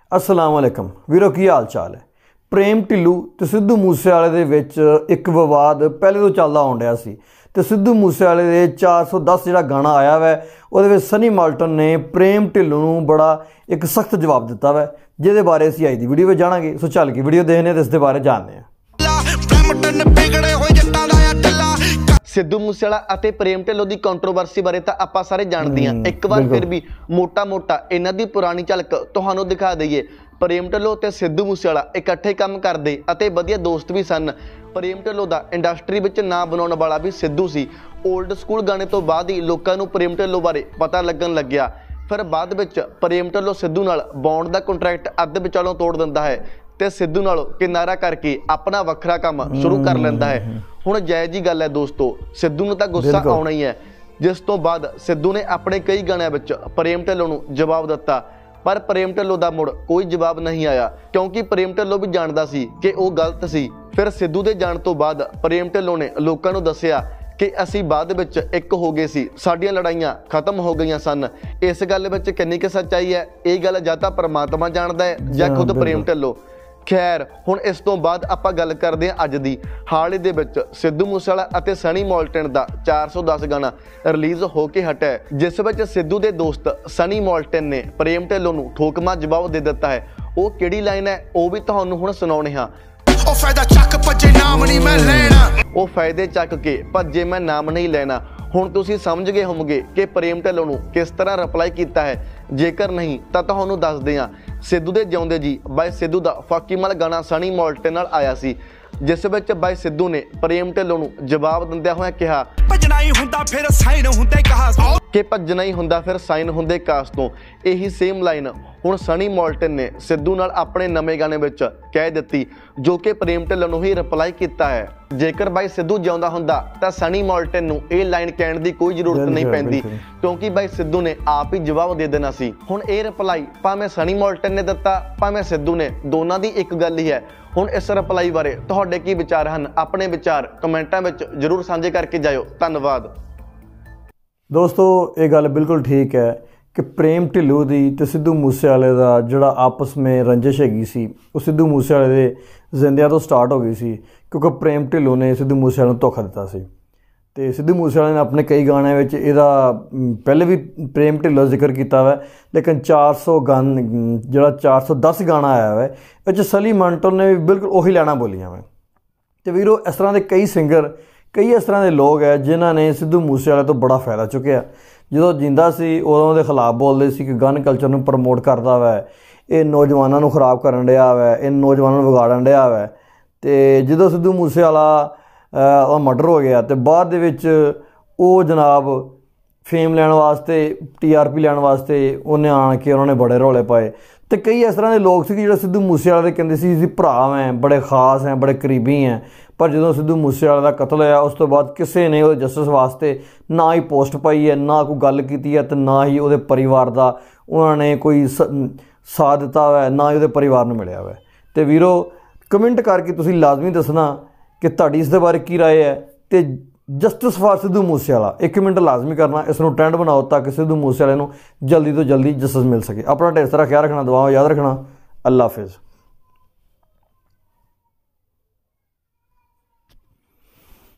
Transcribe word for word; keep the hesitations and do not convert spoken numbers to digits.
अस्सलाम वालेकुम वीरो की हाल चाल है। प्रेम ढिल्लू तो सिद्धू मूसेवाले दे विच एक विवाद पहले तो चलदा आउण डिया सी ते सिद्धू मूसेवाले दे चार सौ दस जिहड़ा गाना आया वै उहदे विच सनी माल्टन ने प्रेम ढिल्लू नूं बड़ा एक सख्त जवाब दिता वै, जिहदे बारे असीं अज दी वीडियो विच जाणांगे। सो चल के वीडियो देखने ते इस दे बारे जानने आ। सिद्धू मूसेवाला अते प्रेम ढिल्लों की कंट्रोवर्सी बारे तो आपां सारे जानते हैं। एक बार फिर भी मोटा मोटा इन्हां दी पुरानी झलक तुहानूं दिखा दईए। प्रेम ढिल्लों ते सिद्धू मूसेवाला इकट्ठे काम करदे अते वधिया दोस्त भी सन। प्रेम ढिल्लों दा इंडस्ट्री विच नाम बनाउण वाला भी सिद्धू सी। ओल्ड स्कूल गाने तो बाद ही लोकां नूं प्रेम ढिल्लों बारे पता लगन लग्या। फिर बाद विच प्रेम ढिल्लों सिद्धू नाल बॉन्ड दा कॉन्ट्रैक्ट अद्ध विचालों तोड़ दिंदा है ते सिद्धू नालों किनारा करके अपना वखरा काम शुरू कर लैंदा है। हुण जायज़ जी गल है दोस्तों, सिद्धू नूं तां गुस्सा आउणा ही है, जिस तो बाद सिद्धू ने अपने कई गाणिਆਂ विच प्रेम ढिल्लों नूं जवाब दिता, पर प्रेम ढिल्लों दा मुड़ कोई जवाब नहीं आया क्योंकि प्रेम ढिल्लों भी जानदा सी कि वो गलत सी। फिर सिद्धू दे जाण तो बाद प्रेम ढिल्लों ने लोकां नूं दस्सिया कि असीं बाद विच एक हो गए सी, साडीआं लड़ाइयां खत्म हो गईयां सन। इस गल विच किन्नी कि सच्चाई है ये गल जां तां परमात्मा जाणदा है जां खुद प्रेम ढिल्लों। खैर हुण इस तो बाद आपां गल करदे हां अज दी। हाल ही दे विच सिद्धू मूसेवाला अते सनी माल्टन दा चार सौ दस गाना रिलीज़ हो के हटा है, जिस विच सिद्धू दे दोस्त सनी माल्टन ने प्रेम ढिल्लों नूं ठोकमा जवाब दे दिता है। वो किहड़ी लाइन है वो भी तुहानूं हुण सुणाउने हां। ओ फायदा चक भज्जे नाम नहीं मैं लेना, ओ फायदे चक के भज्जे मैं नाम नहीं लेना। हुण तुसीं समझ गए होवोगे कि प्रेम ढिल्लों नूं किस तरह रिप्लाई कीता है। जेकर नहीं तां तुहानूं दसदे हां। सिद्धू दे जिउंदे जी बाई सिद्धू दा फाकीमल गाना सनी माल्टन नाल आया सी, जिस विच बाई सिद्धू ने प्रेम ढिल्लों नूं जवाब दिंदिआं होइआं कहा भजना ही हुंदा फिर साइन हुंदे कास कि भजना ही हुंदा फिर साइन हुंदे कास तों। यही सेम लाइन हुण सनी माल्टन ने सिद्धू नाल अपने नਵੇਂ गाने विच कह दित्ती, जो कि प्रेम ढिल्लों नूं ही रिप्लाई कीता है। जेकर बाई सिद्धू जिउंदा हुंदा तां सनी माल्टन नूं इह लाइन कहण दी कोई जरूरत नहीं पैंदी क्योंकि बाई सिद्धू ने आप ही जवाब दे देना सी। हुण इह रिप्लाई भावें सनी माल्टन ने दित्ता भावें सिद्धू ने, दोनां दी एक गल ही है। हुण इस रिप्लाई बारे तुहाडे की विचार हन? अपने विचार कमेंटां विच जरूर साझे करके जाओ। धन्नवाद दोस्तों। ये गल बिल्कुल ठीक है कि प्रेम ढिल्लों दी ते सिद्धू मूसेवाले दा जिहड़ा आपस में रंजिश हैगी सी वो सिद्धू मूसेवाले दे जिंदियां तो स्टार्ट हो गई सी क्योंकि प्रेम ढिल्लों ने सिद्धू मूसेवाले नूं धोखा दिता सी। ते सिद्धू मूसेवाले ने अपने कई गाणिਆਂ विच इहदा पहले भी प्रेम ढिल्लों जिक्र किया हुआ, लेकिन चार सौ गान जिहड़ा चार सौ दस गाना आया हुआ इह सनी माल्टन ने भी बिल्कुल उही लाइनां बोलियां वा। ते वीरो इस तरह के कई सिंगर कई इस तरह के लोग है जिन्हों ने सिद्धू मूसेवाले तो बड़ा फायदा चुकया। जो जिंदा सी उदों दे खिलाफ बोलते सी कि गन कल्चर नूं प्रमोट करता वै, ये नौजवानों नूं खराब करन डिया वै, ये नौजवानों नूं विगाड़न डिया वै। ते जो सिद्धू मूसेवाला दा मर्डर हो गया तो बाद दे विच वो जनाब फेम लैण वास्ते टी आर पी लैण वास्ते उन्हें आण के उन्होंने बड़े रौले पाए। तो कई इस तरह के लोग सी जो सिद्धू मूसेवाले दे कहंदे सी भरा हैं, बड़े खास हैं, बड़े करीबी हैं। पर जो सिद्धू मूसेवाले का कतल होया उस तो बाद किसी ने जस्टिस वास्ते ना ही पोस्ट पाई है, ना कोई गल की है, तो ना ही वो परिवार का उन्होंने कोई साथ दिता हुआ है, ना ही वो परिवार में मिलया हुआ है। तो वीरो कमेंट करके तुसीं लाजमी दसना कि तुहाडी इस दे बारे की राय है। तो जस्टिस फॉर सिद्धू मूसेवाला एक मिनट लाजमी करना, इसनों ट्रेंड बनाओ ताकि सिद्धू मूसेवाले नूं जल्दी तो जल्दी जस्टिस मिल सके। अपना ढेर सारा ख्याल रखना, दुआओं याद रखना। अल्लाह हाफिज़।